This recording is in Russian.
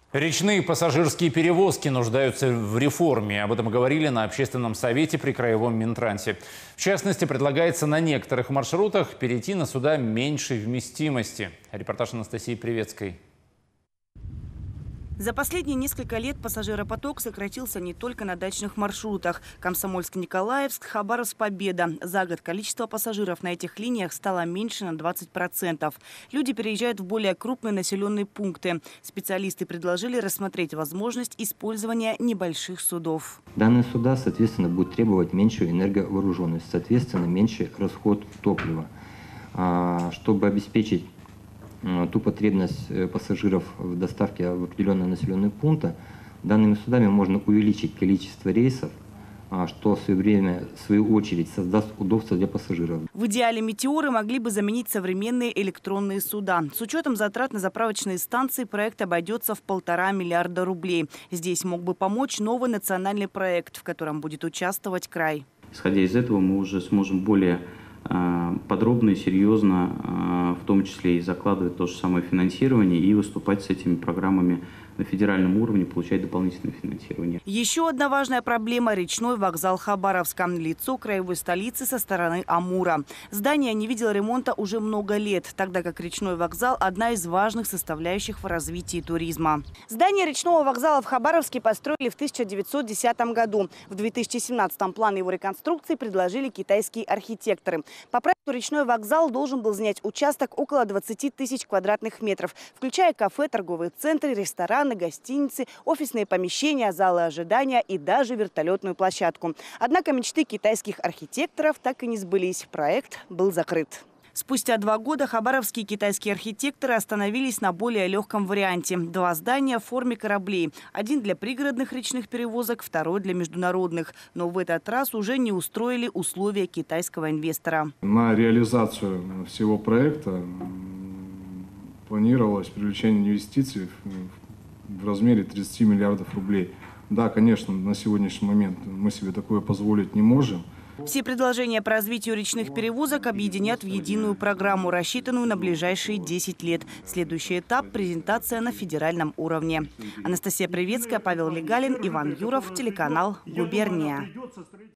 Речные пассажирские перевозки нуждаются в реформе. Об этом говорили на общественном совете при Краевом Минтрансе. В частности, предлагается на некоторых маршрутах перейти на суда меньшей вместимости. Репортаж Анастасии Привецкой. За последние несколько лет пассажиропоток сократился не только на дачных маршрутах. Комсомольск-Николаевск, Хабаровск-Победа. За год количество пассажиров на этих линиях стало меньше на 20%. Люди переезжают в более крупные населенные пункты. Специалисты предложили рассмотреть возможность использования небольших судов. Данные суда, соответственно, будут требовать меньшую энерговооруженность, соответственно, меньший расход топлива. Чтобы обеспечить ту потребность пассажиров в доставке в определенные населенные пункты, данными судами можно увеличить количество рейсов, что в свою очередь создаст удобство для пассажиров. В идеале «Метеоры» могли бы заменить современные электронные суда. С учетом затрат на заправочные станции проект обойдется в 1,5 миллиарда рублей. Здесь мог бы помочь новый национальный проект, в котором будет участвовать край. Исходя из этого, мы уже сможем более подробно и серьезно, в том числе и закладывать то же самое финансирование и выступать с этими программами на федеральном уровне, получать дополнительное финансирование. Еще одна важная проблема – речной вокзал Хабаровска. Лицо краевой столицы со стороны Амура. Здание не видело ремонта уже много лет, тогда как речной вокзал – одна из важных составляющих в развитии туризма. Здание речного вокзала в Хабаровске построили в 1910 году. В 2017-м план его реконструкции предложили китайские архитекторы. По проекту речной вокзал должен был занять участок около 20 тысяч квадратных метров, включая кафе, торговые центры, рестораны, гостиницы, офисные помещения, залы ожидания и даже вертолетную площадку. Однако мечты китайских архитекторов так и не сбылись. Проект был закрыт. Спустя 2 года хабаровские китайские архитекторы остановились на более легком варианте. 2 здания в форме кораблей. Один для пригородных речных перевозок, второй для международных. Но в этот раз уже не устроили условия китайского инвестора. На реализацию всего проекта планировалось привлечение инвестиций в размере 30 миллиардов рублей. Да, конечно, на сегодняшний момент мы себе такое позволить не можем. Все предложения по развитию речных перевозок объединят в единую программу, рассчитанную на ближайшие 10 лет. Следующий этап – презентация на федеральном уровне. Анастасия Привецкая, Павел Легалин, Иван Юров, телеканал «Губерния».